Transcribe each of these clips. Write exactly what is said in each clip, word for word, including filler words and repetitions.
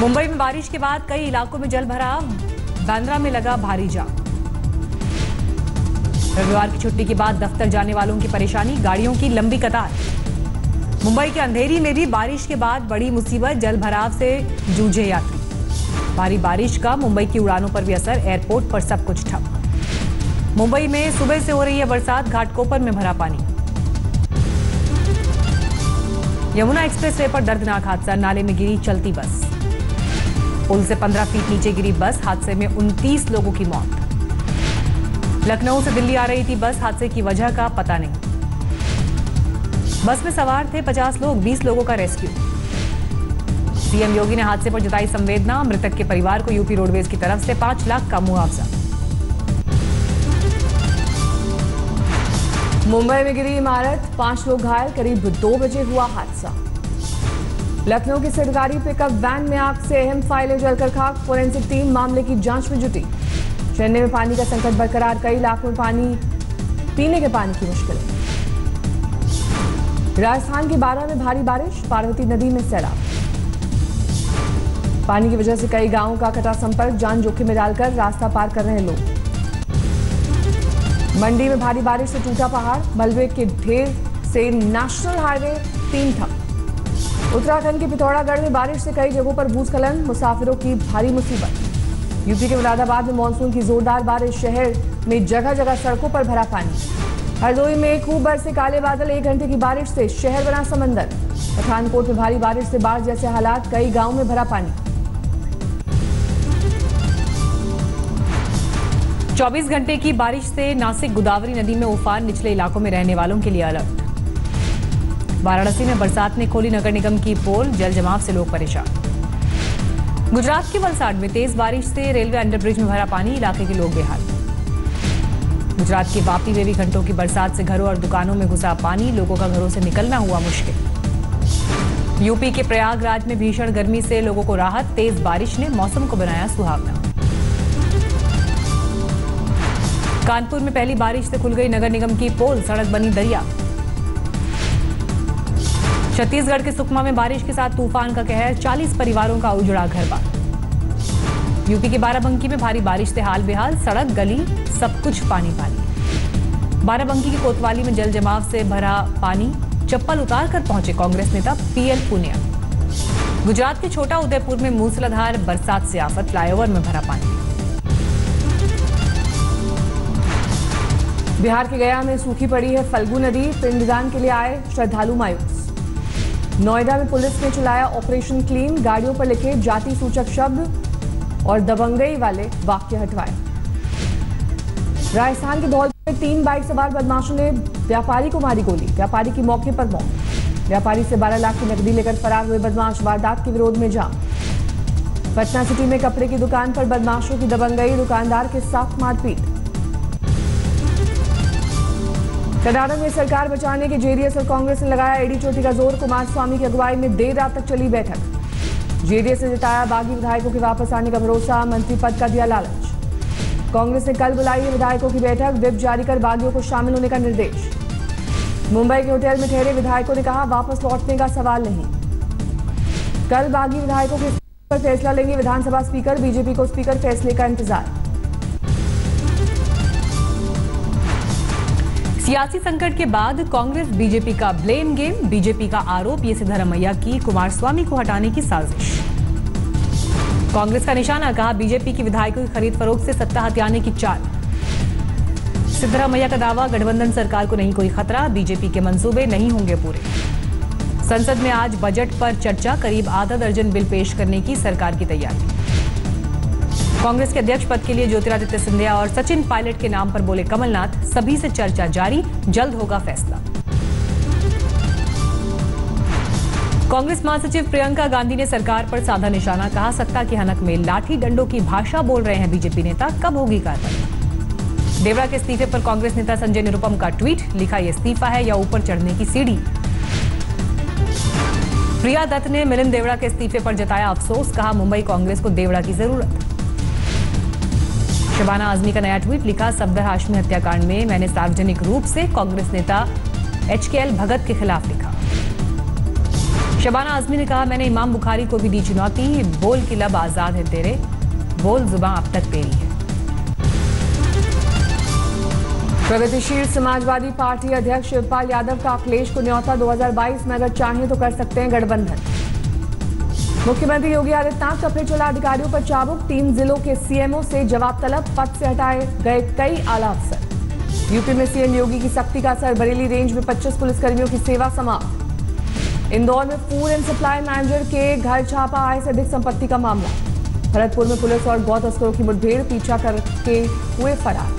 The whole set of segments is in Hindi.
मुंबई में बारिश के बाद कई इलाकों में जल भराव, बांद्रा में लगा भारी जाम। रविवार की छुट्टी के बाद दफ्तर जाने वालों की परेशानी, गाड़ियों की लंबी कतार। मुंबई के अंधेरी में भी बारिश के बाद बड़ी मुसीबत, जल भराव से जूझे यात्री। भारी बारिश का मुंबई की उड़ानों पर भी असर, एयरपोर्ट पर सब कुछ ठप। मुंबई में सुबह से हो रही है बरसात, घाटकोपर में भरा पानी। यमुना एक्सप्रेसवे पर दर्दनाक हादसा, नाले में गिरी चलती बस। पुल से पंद्रह फीट नीचे गिरी बस, हादसे में उनतीस लोगों की मौत। लखनऊ से दिल्ली आ रही थी बस, हादसे की वजह का पता नहीं। बस में सवार थे पचास लोग, बीस लोगों का रेस्क्यू। सीएम योगी ने हादसे पर जताई संवेदना, मृतक के परिवार को यूपी रोडवेज की तरफ से पांच लाख का मुआवजा। मुंबई में गिरी इमारत, पांच लोग घायल, करीब दो बजे हुआ हादसा। लखनऊ की सरकारी पिकअप वैन में आग से अहम फाइलें जलकर खाक, फोरेंसिक टीम मामले की जांच में जुटी। चेन्नई में पानी का संकट बरकरार, कई इलाकों में पानी पीने के पानी की मुश्किलें। राजस्थान के बारा में भारी बारिश, पार्वती नदी में सैलाब। पानी की वजह से कई गांवों का कटा संपर्क, जान जोखिम में डालकर रास्ता पार कर रहे लोग। मंडी में भारी बारिश से टूटा पहाड़, मलबे के ढेर से नेशनल हाईवे तीन ठप। उत्तराखंड के पिथौरागढ़ में बारिश से कई जगहों पर भूस्खलन, मुसाफिरों की भारी मुसीबत। यूपी के मुरादाबाद में मानसून की जोरदार बारिश, शहर में जगह जगह सड़कों पर भरा पानी। हरदोई में खूब बरसे काले बादल, एक घंटे की बारिश से शहर बना समंदर। पठानकोट में भारी बारिश से बाढ़ जैसे हालात, कई गांवों में भरा पानी। चौबीस घंटे की बारिश से नासिक गोदावरी नदी में उफान, निचले इलाकों में रहने वालों के लिए अलर्ट। वाराणसी में बरसात ने खोली नगर निगम की पोल, जल जमाव से लोग परेशान। गुजरात के वलसाड में तेज बारिश से रेलवे अंडरब्रिज में भरा पानी, इलाके के लोग बेहाल। गुजरात के वापी में भी घंटों की बरसात से घरों और दुकानों में घुसा पानी, लोगों का घरों से निकलना हुआ मुश्किल। यूपी के प्रयागराज में भीषण गर्मी से लोगों को राहत, तेज बारिश ने मौसम को बनाया सुहावना। कानपुर में पहली बारिश से खुल गई नगर निगम की पोल, सड़क बनी दरिया। छत्तीसगढ़ के सुकमा में बारिश के साथ तूफान का कहर, चालीस परिवारों का उजड़ा घर बार। यूपी के बाराबंकी में भारी बारिश से हाल बेहाल, सड़क गली सब कुछ पानी पानी। बाराबंकी की कोतवाली में जल जमाव से भरा पानी, चप्पल उतार कर पहुंचे कांग्रेस नेता पीएल पुनिया। गुजरात के छोटा उदयपुर में मूसलाधार बरसात से आफत, फ्लाईओवर में भरा पानी। बिहार के गया में सूखी पड़ी है फल्गु नदी, पिंडदान के लिए आए श्रद्धालु मायूस। नोएडा में पुलिस ने चलाया ऑपरेशन क्लीन, गाड़ियों पर लिखे जाति सूचक शब्द और दबंगई वाले वाक्य हटवाए। राजस्थान के धौलपुर में तीन बाइक सवार बदमाशों ने व्यापारी को मारी गोली, व्यापारी की मौके पर मौत। व्यापारी से बारह लाख की नकदी लेकर फरार हुए बदमाश, वारदात के विरोध में जाम। पटना सिटी में कपड़े की दुकान पर बदमाशों की दबंगई, दुकानदार के साथ मारपीट। कर्नाटक में सरकार बचाने के जेडीएस और कांग्रेस ने लगाया एडी चोटी का जोर, कुमारस्वामी की अगुवाई में देर रात तक चली बैठक। जेडीएस ने जताया बागी विधायकों के वापस आने का भरोसा, मंत्री पद का दिया लालच। कांग्रेस ने कल बुलाई है विधायकों की बैठक, व्हिप जारी कर बागियों को शामिल होने का निर्देश। मुंबई के होटल में ठहरे विधायकों ने कहा वापस लौटने का सवाल नहीं। कल बागी विधायकों के पर फैसला लेंगे विधानसभा स्पीकर, बीजेपी को स्पीकर फैसले का इंतजार। सियासी संकट के बाद कांग्रेस बीजेपी का ब्लेम गेम, बीजेपी का आरोप ये सिद्धरामैया की कुमारस्वामी को हटाने की साजिश। कांग्रेस का निशाना, कहा बीजेपी की विधायकों की खरीद फरोख्त से सत्ता हथियाने की चाल। सिद्धरामैया का दावा, गठबंधन सरकार को नहीं कोई खतरा, बीजेपी के मंसूबे नहीं होंगे पूरे। संसद में आज बजट पर चर्चा, करीब आधा दर्जन बिल पेश करने की सरकार की तैयारी। कांग्रेस के अध्यक्ष पद के लिए ज्योतिरादित्य सिंधिया और सचिन पायलट के नाम पर बोले कमलनाथ, सभी से चर्चा जारी, जल्द होगा फैसला। कांग्रेस महासचिव प्रियंका गांधी ने सरकार पर साधा निशाना, कहा सत्ता की हनक में लाठी डंडों की भाषा बोल रहे हैं बीजेपी नेता, कब होगी कार्रवाई। देवड़ा के इस्तीफे पर कांग्रेस नेता संजय निरुपम का ट्वीट, लिखा ये इस्तीफा है या ऊपर चढ़ने की सीढ़ी। प्रिया दत्त ने मिलिंद देवड़ा के इस्तीफे पर जताया अफसोस, कहा मुंबई कांग्रेस को देवड़ा की जरूरत। शबाना आजमी का नया ट्वीट, लिखा सफदर हाशमी हत्याकांड में मैंने सार्वजनिक रूप से कांग्रेस नेता एच के एल भगत के खिलाफ लिखा। शबाना आजमी ने कहा, मैंने इमाम बुखारी को भी दी चुनौती, बोल की लब आजाद है तेरे, बोल जुबान अब तक तेरी है। प्रगतिशील समाजवादी पार्टी अध्यक्ष शिवपाल यादव का अखिलेश को न्योता, दो हज़ार बाईस में अगर चाहें तो कर सकते हैं गठबंधन। मुख्यमंत्री योगी आदित्यनाथ का फिर चला अधिकारियों पर चाबुक, तीन जिलों के सीएमओ से जवाब तलब, पद से हटाए गए कई आला अफसर। यूपी में सीएम योगी की सख्ती का असर, बरेली रेंज में पच्चीस पुलिसकर्मियों की सेवा समाप्त। इंदौर में फूड एंड सप्लाई मैनेजर के घर छापा, आय से अधिक संपत्ति का मामला। भरतपुर में पुलिस और गौ तस्करों की मुठभेड़, पीछा करके हुए फरार।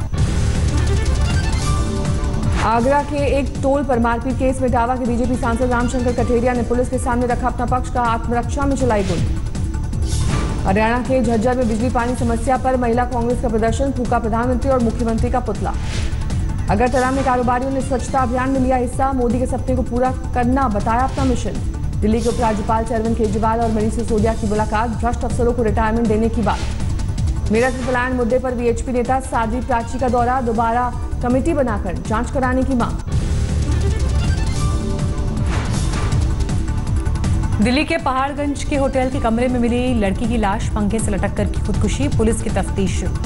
आगरा के एक टोल पर मारपीट केस में इटावा के बीजेपी सांसद रामशंकर कठेरिया ने पुलिस के सामने रखा अपना पक्ष, का आत्मरक्षा में चलाई गोली। हरियाणा के झज्जर में बिजली पानी समस्या पर महिला कांग्रेस का प्रदर्शन, फूका प्रधानमंत्री और मुख्यमंत्री का पुतला। अगरतला में कारोबारियों ने स्वच्छता अभियान में लिया हिस्सा, मोदी के सपने को पूरा करना बताया अपना मिशन। दिल्ली के उपराज्यपाल से अरविंद केजरीवाल और मनीष सिसोदिया की मुलाकात, भ्रष्ट अफसरों को रिटायरमेंट देने की बात। मेरठ में पलायन मुद्दे पर वीएचपी नेता साध्वी प्राची का दौरा, दोबारा कमेटी बनाकर जांच कराने की मांग। दिल्ली के पहाड़गंज के होटल के कमरे में मिली लड़की की लाश, पंखे से लटक कर की खुदकुशी, पुलिस की तफ्तीश शुरू।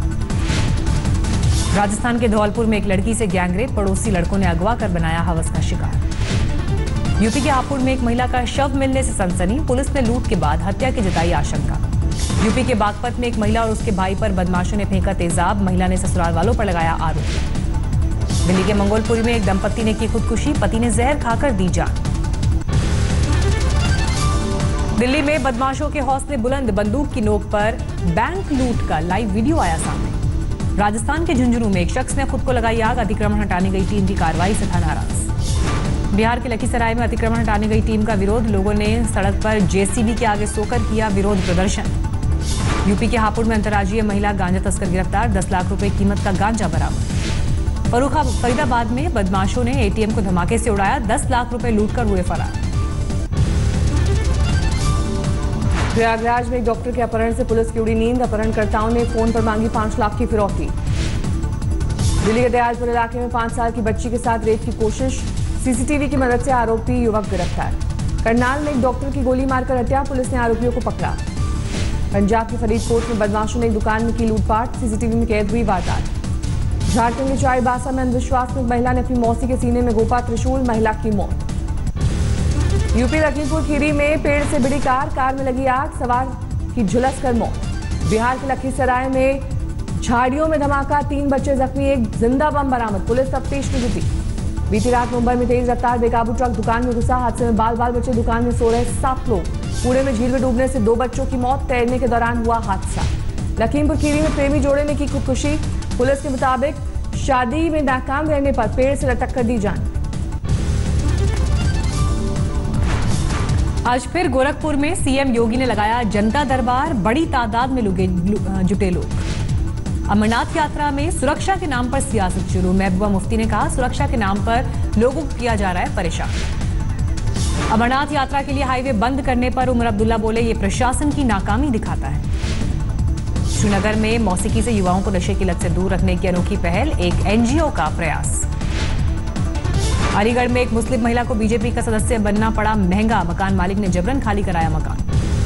राजस्थान के धौलपुर में एक लड़की से गैंगरेप, पड़ोसी लड़कों ने अगवा कर बनाया हवस का शिकार। यूपी के हापुड़ में एक महिला का शव मिलने से सनसनी, पुलिस ने लूट के बाद हत्या की जताई आशंका। यूपी के बागपत में एक महिला और उसके भाई पर बदमाशों ने फेंका तेजाब, महिला ने ससुराल वालों पर लगाया आरोप। दिल्ली के मंगोलपुरी में एक दंपति ने की खुदकुशी, पति ने जहर खाकर दी जान। दिल्ली में बदमाशों के हौसले बुलंद, बंदूक की नोक पर बैंक लूट का लाइव वीडियो आया सामने। राजस्थान के झुंझुनू में एक शख्स ने खुद को लगाई आग, अतिक्रमण हटाने गई टीम की कार्रवाई से था नाराज। बिहार के लखीसराय में अतिक्रमण हटाने गई टीम का विरोध, लोगों ने सड़क पर जेसीबी के आगे सोकर किया विरोध प्रदर्शन। यूपी के हापुड़ में अंतर्राज्यीय महिला गांजा तस्कर गिरफ्तार, दस लाख रुपए कीमत का गांजा बरामद। फरुखा फरीदाबाद में बदमाशों ने एटीएम को धमाके से उड़ाया, दस लाख रुपए लूटकर हुए फरार। प्रयागराज में एक डॉक्टर के अपहरण से पुलिस की उड़ी नींद, अपहरणकर्ताओं ने फोन पर मांगी पांच लाख की फिरौती। दिल्ली के दयालपुर इलाके में पांच साल की बच्ची के साथ रेप की कोशिश, सीसीटीवी की मदद से आरोपी युवक गिरफ्तार। करनाल में एक डॉक्टर की गोली मारकर हत्या, पुलिस ने आरोपियों को पकड़ा। पंजाब के फरीदकोट में बदमाशों ने एक दुकान में की लूटपाट, सीसीटीवी में कैद हुई वारदात। झारखंड के चाईबासा में अंधविश्वास में महिला ने अपनी मौसी के सीने में गोपा त्रिशूल, महिला की मौत। यूपी लखीमपुर खीरी में पेड़ से भिड़ी कार, कार में लगी आग, सवार की झुलस कर मौत। बिहार के लखीसराय में झाड़ियों में धमाका, तीन बच्चे जख्मी, एक जिंदा बम बरामद, पुलिस तफ्तीश में जुटी। बीती रात मुंबई में तेज रफ्तार बेकाबू ट्रक दुकान में घुसा, हादसे में बाल बाल बच्चे दुकान में सो रहे सात लोग। पुणे में झील में डूबने से दो बच्चों की मौत, तैरने के दौरान हुआ हादसा। लखीमपुर खीरी में प्रेमी जोड़े ने की खुदकुशी, पुलिस के मुताबिक शादी में नाकाम रहने पर पेड़ से लटक कर दी जान। आज फिर गोरखपुर में सीएम योगी ने लगाया जनता दरबार, बड़ी तादाद में लुगे जुटे लोग। अमरनाथ यात्रा में सुरक्षा के नाम पर सियासत शुरू, महबूबा मुफ्ती ने कहा सुरक्षा के नाम पर लोगों को किया जा रहा है परेशान। अमरनाथ यात्रा के लिए हाईवे बंद करने पर उमर अब्दुल्ला बोले ये प्रशासन की नाकामी दिखाता है। श्रीनगर में मौसीकी से युवाओं को नशे की लत से दूर रखने की अनोखी पहल, एक एनजीओ का प्रयास। अलीगढ़ में एक मुस्लिम महिला को बीजेपी का सदस्य बनना पड़ा महंगा, मकान मालिक ने जबरन खाली कराया मकान।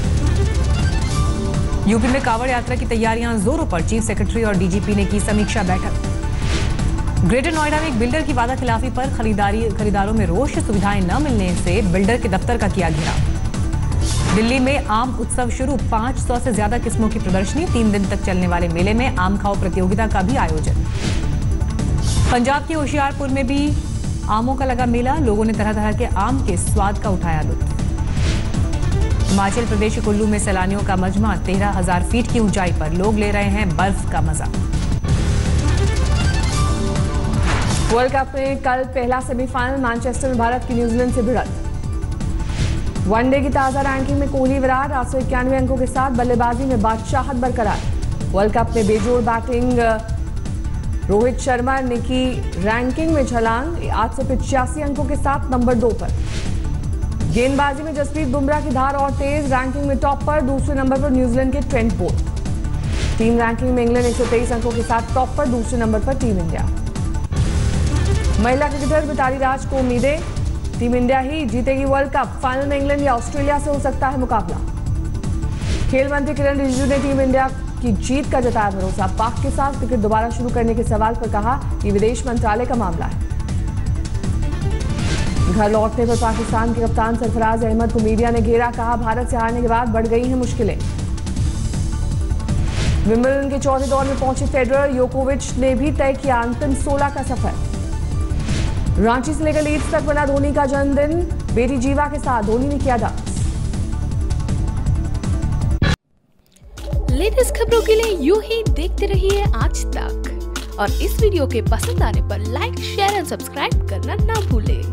यूपी में कांवड़ यात्रा की तैयारियां जोरों पर, चीफ सेक्रेटरी और डीजीपी ने की समीक्षा बैठक। ग्रेटर नोएडा में एक बिल्डर की वादा खिलाफी पर खरीदारी खरीदारों में रोष, सुविधाएं न मिलने से बिल्डर के दफ्तर का किया घेराव। दिल्ली में आम उत्सव शुरू, पांच सौ से ज्यादा किस्मों की प्रदर्शनी, तीन दिन तक चलने वाले मेले में आम खाओ प्रतियोगिता का भी आयोजन। पंजाब के होशियारपुर में भी आमों का लगा मेला, लोगों ने तरह तरह के आम के स्वाद का उठाया लुत्फ। हिमाचल प्रदेश के कुल्लू में सैलानियों का मजमा, तेरह हजार फीट की ऊंचाई पर लोग ले रहे हैं बर्फ का मजा। वर्ल्ड कप में कल पहला सेमीफाइनल, मैनचेस्टर में भारत की न्यूजीलैंड से भिड़ंत। वनडे की ताजा रैंकिंग में कोहली विराट आठ सौ इक्यानवे अंकों के साथ बल्लेबाजी में बादशाहत बरकरार। वर्ल्ड कप में बेजोड़ बैटिंग, रोहित शर्मा ने की रैंकिंग में छलांग, आठ सौ पिचासी अंकों के साथ नंबर दो पर। गेंदबाजी में जसप्रीत बुमराह की धार और तेज, रैंकिंग में टॉप पर। दूसरे नंबर पर न्यूजीलैंड के ट्रेंट बोल्ट। टीम रैंकिंग में इंग्लैंड एक सौ तेईस अंकों के साथ टॉप पर, दूसरे नंबर पर टीम इंडिया। महिला क्रिकेटर मिताली राज को उम्मीदें, टीम इंडिया ही जीतेगी वर्ल्ड कप। फाइनल में इंग्लैंड या ऑस्ट्रेलिया से हो सकता है मुकाबला। खेल मंत्री किरण रिजिजू ने टीम इंडिया की जीत का जताया भरोसा। पाक के साथ क्रिकेट दोबारा शुरू करने के सवाल पर कहा कि विदेश मंत्रालय का मामला है। घर लौटने पर पाकिस्तान के कप्तान सरफराज अहमद को मीडिया ने घेरा। कहा भारत से हारने के बाद बढ़ गई हैं मुश्किलें। विंबलडन के चौथे दौर में पहुंचे फेडरर। योकोविच ने भी तय किया अंतिम सोलह का सफर। रांची से लेकर लीड्स तक बना धोनी का जन्मदिन। बेटी जीवा के साथ धोनी ने किया डांस। लेटेस्ट खबरों के लिए यूं ही देखते रहिए आज तक और इस वीडियो के पसंद आने पर लाइक, शेयर एंड सब्सक्राइब करना ना भूलें।